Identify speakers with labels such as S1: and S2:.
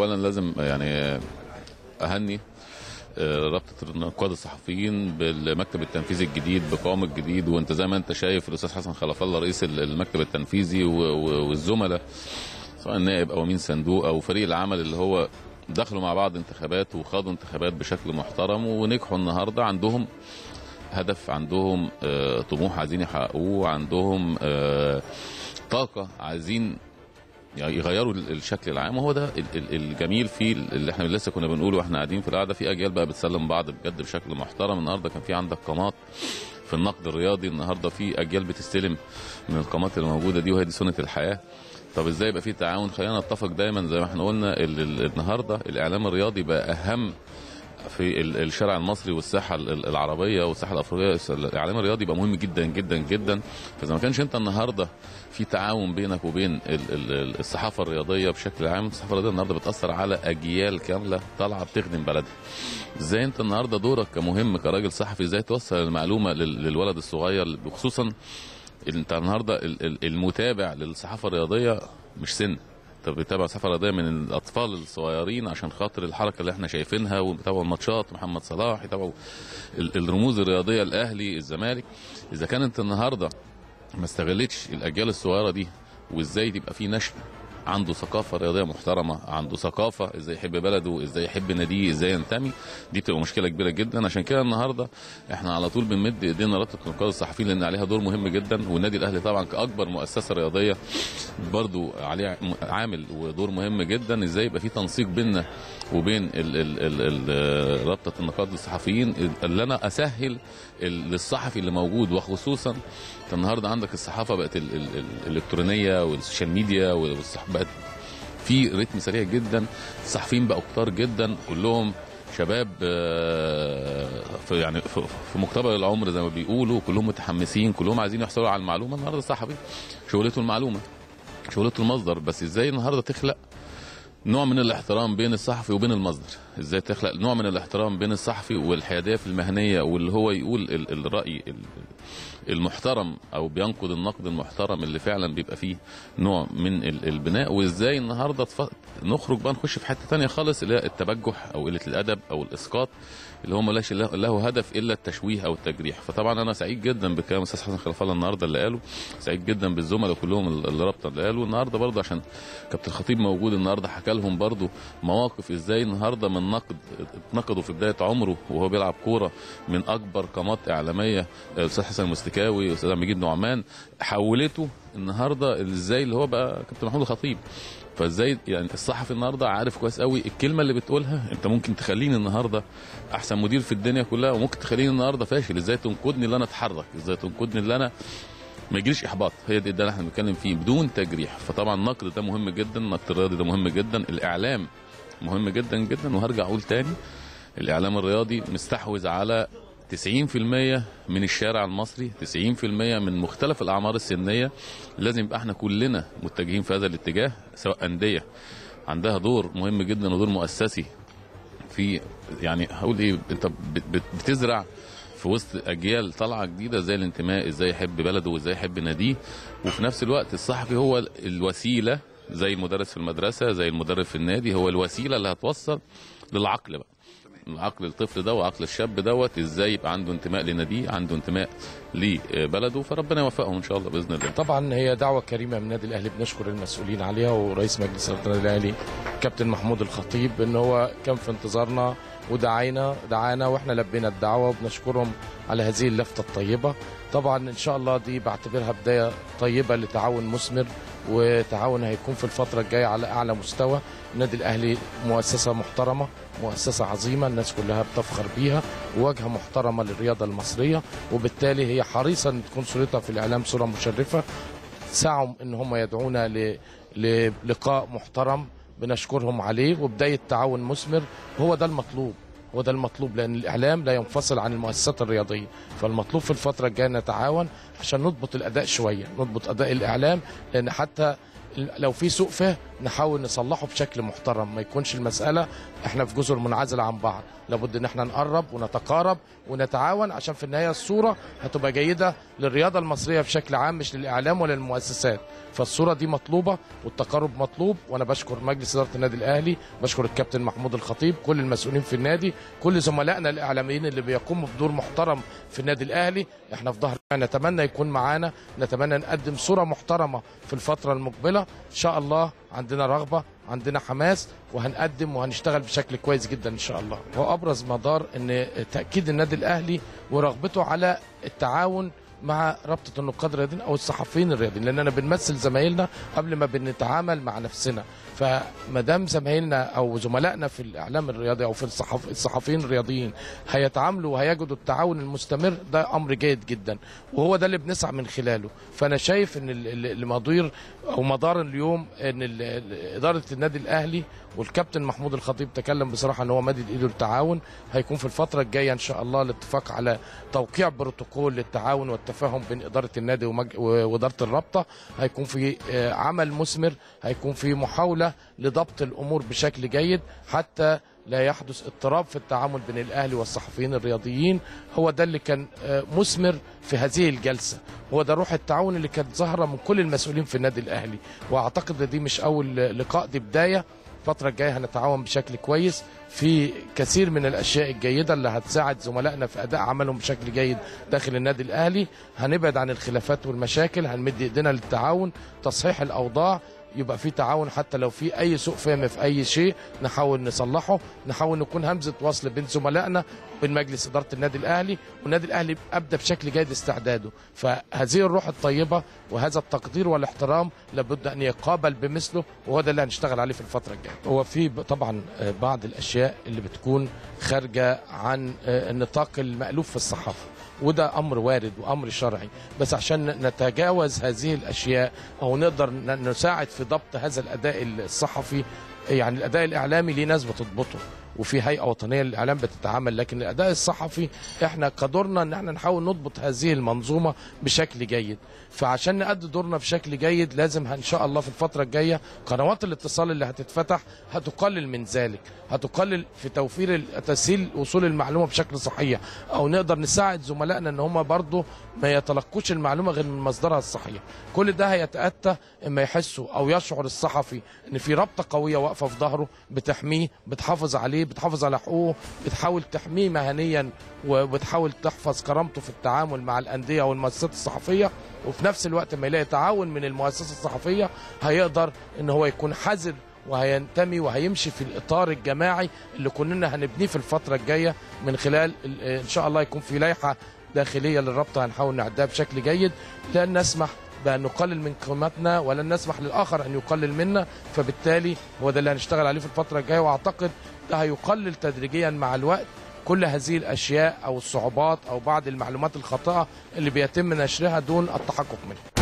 S1: اولا لازم يعني اهني رابطه النقاد الصحفيين بالمكتب التنفيذي الجديد بقوام الجديد، وانت زي ما انت شايف الاستاذ حسن خلف الله رئيس المكتب التنفيذي والزملاء سواء نائب او امين صندوق او فريق العمل اللي هو دخلوا مع بعض انتخابات وخاضوا انتخابات بشكل محترم ونجحوا النهارده. عندهم هدف، عندهم طموح عايزين يحققوه، عندهم طاقه عايزين يغيروا الشكل العام، وهو ده الجميل فيه اللي احنا لسه كنا بنقوله واحنا قاعدين في القعده. في اجيال بقى بتسلم بعض بجد بشكل محترم. النهارده كان في عندك قامات في النقد الرياضي، النهارده في اجيال بتستلم من القامات اللي موجوده دي، وهي دي سنه الحياه. طب ازاي يبقى في تعاون؟ خلينا نتفق دايما زي ما احنا قلنا النهارده الاعلام الرياضي بقى اهم في الشارع المصري والساحه العربيه والساحه الافريقيه. الاعلام الرياضي بقى مهم جدا جدا جدا. فاذا ما كانش انت النهارده في تعاون بينك وبين الصحافه الرياضيه بشكل عام، الصحافه الرياضيه النهارده بتاثر على اجيال كامله طالعه بتخدم بلدها. ازاي انت النهارده دورك كمهم كراجل صحفي ازاي توصل المعلومه للولد الصغير، وخصوصا انت النهارده المتابع للصحافه الرياضيه مش سن، انت بتتابع الصحافه الرياضيه من الاطفال الصغيرين عشان خاطر الحركه اللي احنا شايفينها، وبيتابعوا الماتشات محمد صلاح، يتابعوا الرموز الرياضيه الاهلي الزمالك. اذا كانت النهارده ما استغلتش الاجيال الصغيره دي وازاي تبقى في نشء عنده ثقافه رياضيه محترمه، عنده ثقافه ازاي يحب بلده، ازاي يحب ناديه، ازاي ينتمي، دي بتبقى مشكله كبيره جدا. عشان كده النهارده احنا على طول بنمد ايدينا رابطه النقاد الصحفيين لان عليها دور مهم جدا، والنادي الاهلي طبعا كاكبر مؤسسه رياضيه برضو عليه عامل ودور مهم جدا. ازاي يبقى في تنسيق بيننا وبين رابطه النقاد الصحفيين اللي انا اسهل للصحفي اللي موجود، وخصوصا النهارده عندك الصحافه بقت الالكترونيه والسوشيال ميديا بقت في رتم سريع جدا. الصحفيين بقوا كتار جدا، كلهم شباب في يعني في مقتبل العمر زي ما بيقولوا، كلهم متحمسين، كلهم عايزين يحصلوا على المعلومه. النهارده الصحفي شغلته المعلومه، شغلته المصدر، بس ازاي النهارده تخلق نوع من الاحترام بين الصحفي وبين المصدر، ازاي تخلق نوع من الاحترام بين الصحفي والحياديه في المهنيه، واللي هو يقول الراي المحترم او بينقد النقد المحترم اللي فعلا بيبقى فيه نوع من البناء. وازاي النهارده نخرج بقى نخش في حته ثانيه خالص اللي هي التبجح او قله الادب او الاسقاط اللي هو ملاش له هدف الا التشويه او التجريح. فطبعا انا سعيد جدا بكلام الاستاذ حسن خلف الله النهارده اللي قاله، سعيد جدا بالزملاء كلهم اللي رابطه اللي قالوا النهارده برضه، عشان كابتن الخطيب موجود النهارده حكى لهم برضه مواقف ازاي النهارده من نقد اتنقدوا في بدايه عمره وهو بيلعب كوره من اكبر قامات اعلاميه الاستاذ حسن المستكاوي والاستاذ عبد المجيد نعمان، حولته النهارده ازاي اللي هو بقى كابتن محمود الخطيب. فازاي يعني الصحفي النهارده عارف كويس قوي الكلمه اللي بتقولها انت ممكن تخليني النهارده احسن مدير في الدنيا كلها، وممكن تخليني النهارده فاشل. ازاي تنقدني اللي انا اتحرك، ازاي تنقدني اللي انا ما يجيليش احباط. هي دي اللي احنا بنتكلم فيه بدون تجريح. فطبعا النقد ده مهم جدا، النقد الرياضي ده مهم جدا، الاعلام مهم جدا جدا. وهرجع اقول تاني الاعلام الرياضي مستحوذ على 90% من الشارع المصري، 90% من مختلف الاعمار السنيه. لازم يبقى احنا كلنا متجهين في هذا الاتجاه، سواء انديه عندها دور مهم جدا ودور مؤسسي في يعني هقول ايه، انت بتزرع في وسط اجيال طالعه جديده ازاي الانتماء، ازاي يحب بلده وازاي يحب ناديه. وفي نفس الوقت الصحفي هو الوسيله، زي المدرس في المدرسه زي المدرب في النادي، هو الوسيله اللي هتوصل للعقل بقى، عقل الطفل ده وعقل الشاب دوت ازاي يبقى عنده انتماء لناديه، عنده انتماء لبلده. فربنا يوفقهم ان شاء الله باذن الله.
S2: طبعا هي دعوه كريمه من النادي الاهلي، بنشكر المسؤولين عليها ورئيس مجلس اداره النادي الاهلي كابتن محمود الخطيب ان هو كان في انتظارنا ودعانا واحنا لبينا الدعوه، وبنشكرهم على هذه اللفته الطيبه. طبعا ان شاء الله دي بعتبرها بدايه طيبه لتعاون مثمر، وتعاون هيكون في الفتره الجايه على اعلى مستوى. النادي الاهلي مؤسسه محترمه، مؤسسه عظيمه الناس كلها بتفخر بيها، وواجهه محترمه للرياضه المصريه، وبالتالي هي حريصه ان تكون صورتها في الاعلام صوره مشرفه. سعوا ان هم يدعونا للقاء محترم بنشكرهم عليه، وبدايه تعاون مثمر. هو ده المطلوب، لان الاعلام لا ينفصل عن المؤسسات الرياضيه. فالمطلوب في الفتره الجايه نتعاون عشان نضبط الاداء شويه، نضبط اداء الاعلام، لان حتى لو في سوء فهم نحاول نصلحه بشكل محترم، ما يكونش المسألة احنا في جزر منعزلة عن بعض، لابد ان احنا نقرب ونتقارب ونتعاون، عشان في النهاية الصورة هتبقى جيدة للرياضة المصرية بشكل عام، مش للإعلام ولا للمؤسسات. فالصورة دي مطلوبة والتقارب مطلوب. وانا بشكر مجلس إدارة النادي الأهلي، بشكر الكابتن محمود الخطيب، كل المسؤولين في النادي، كل زملائنا الإعلاميين اللي بيقوموا بدور محترم في النادي الأهلي. احنا في ظهر، نتمنى يكون معانا، نتمنى نقدم صورة محترمة في الفترة المقبلة إن شاء الله. عندنا رغبة، عندنا حماس، وهنقدم وهنشتغل بشكل كويس جدا ان شاء الله. هو ابرز مدار ان تاكيد النادي الاهلي ورغبته على التعاون مع رابطه النقاد الرياضيين او الصحفيين الرياضيين، لاننا بنمثل زمايلنا قبل ما بنتعامل مع نفسنا. فما دام زمايلنا او زملائنا في الاعلام الرياضي او في الصحفيين الرياضيين هيتعاملوا وهيجدوا التعاون المستمر، ده امر جيد جدا، وهو ده اللي بنسعى من خلاله. فانا شايف ان المدير او مدار اليوم ان اداره النادي الاهلي والكابتن محمود الخطيب تكلم بصراحه ان هو مدد ايده للتعاون. هيكون في الفتره الجايه ان شاء الله الاتفاق على توقيع بروتوكول للتعاون والتفاهم بين اداره النادي واداره الرابطه. هيكون في عمل مثمر، هيكون في محاوله لضبط الامور بشكل جيد حتى لا يحدث اضطراب في التعامل بين الاهلي والصحفيين الرياضيين. هو ده اللي كان مثمر في هذه الجلسه، هو ده روح التعاون اللي كانت ظاهره من كل المسؤولين في النادي الاهلي. واعتقد دي مش اول لقاء، دي بدايه. الفترة الجاية هنتعاون بشكل كويس في كثير من الأشياء الجيدة اللي هتساعد زملائنا في أداء عملهم بشكل جيد داخل النادي الأهلي. هنبعد عن الخلافات والمشاكل، هنمد إيدينا للتعاون، تصحيح الأوضاع، يبقى في تعاون حتى لو في أي سوء فهم في أي شيء نحاول نصلحه، نحاول نكون همزة وصل بين زملائنا وبين مجلس إدارة النادي الأهلي. والنادي الأهلي أبدأ بشكل جيد استعداده. فهذه الروح الطيبة وهذا التقدير والاحترام لابد أن يقابل بمثله، وهو ده اللي هنشتغل عليه في الفترة الجاية. هو في طبعا بعض الأشياء اللي بتكون خارجة عن النطاق المألوف في الصحافة، وده أمر وارد وأمر شرعي، بس عشان نتجاوز هذه الأشياء أو نقدر نساعد في ضبط هذا الأداء الصحفي، يعني الأداء الإعلامي ليه ناس بتضبطه وفي هيئة وطنية للإعلام بتتعامل، لكن الأداء الصحفي إحنا قدرنا إن إحنا نحاول نضبط هذه المنظومة بشكل جيد. فعشان نأدي دورنا بشكل جيد لازم إن شاء الله في الفترة الجاية قنوات الاتصال اللي هتتفتح هتقلل من ذلك، هتقلل في توفير تسهيل وصول المعلومة بشكل صحيح، أو نقدر نساعد زملائنا إن هم برضو ما يتلقوش المعلومة غير من مصدرها الصحيح. كل ده هيتأتى إما يحسوا أو يشعر الصحفي إن في رابطة قوية واقفة في ظهره بتحميه، بتحافظ عليه، بتحافظ على حقوقه، بتحاول تحميه مهنيا وبتحاول تحفظ كرامته في التعامل مع الأندية والمؤسسات الصحفية. وفي نفس الوقت ما يلاقي تعاون من المؤسسة الصحفية هيقدر إن هو يكون حذر وهينتمي وهيمشي في الإطار الجماعي اللي كلنا هنبنيه في الفترة الجاية من خلال إن شاء الله يكون في لائحة داخلية للرابطة هنحاول نعدها بشكل جيد. لن نسمح بأن نقلل من قيمتنا ولن نسمح للآخر أن يقلل منا، فبالتالي هو ده اللي هنشتغل عليه في الفترة الجاية. وأعتقد ده هيقلل تدريجيا مع الوقت كل هذه الأشياء أو الصعوبات أو بعض المعلومات الخاطئة اللي بيتم نشرها دون التحقق منها.